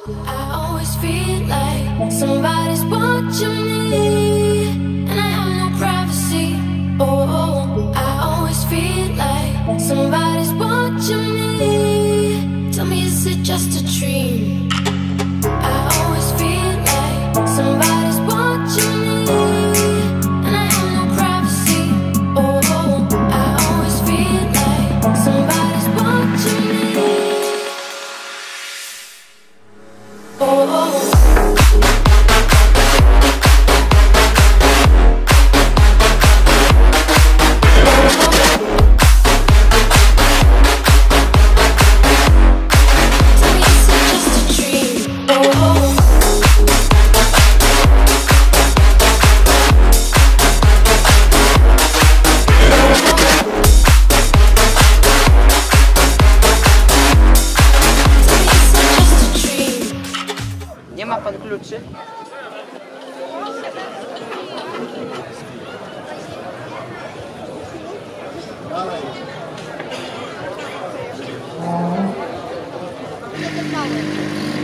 I always feel like somebody's watching me, and I have no privacy. Oh, I always feel like somebody's watching me. Tell me, is it just a dream? I always feel like somebody's watching me, and I have no privacy. Oh, I always feel like somebody's watching me. Oh. Nie ma pan kluczy? Dalej.